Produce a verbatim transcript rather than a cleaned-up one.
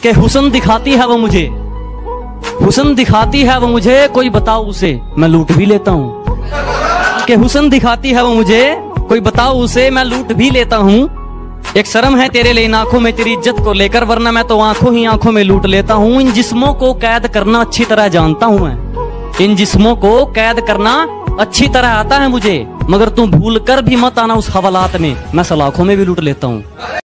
कि हुस्न दिखाती है वो मुझे, हुस्न दिखाती है वो मुझे, कोई बताओ उसे मैं लूट भी लेता हूँ। कि हुस्न दिखाती है वो मुझे, कोई बताओ उसे मैं लूट भी लेता हूँ। एक शर्म है तेरे लिए इन आंखों में तेरी इज्जत को लेकर, वरना मैं तो आंखों ही आंखों में लूट लेता हूँ। इन जिस्मों को कैद करना अच्छी तरह जानता हूँ मैं, इन जिस्मों को कैद करना अच्छी तरह आता है मुझे, मगर तुम भूल कर भी मत आना उस हवालात में, मैं सलाखों में भी लूट लेता हूँ।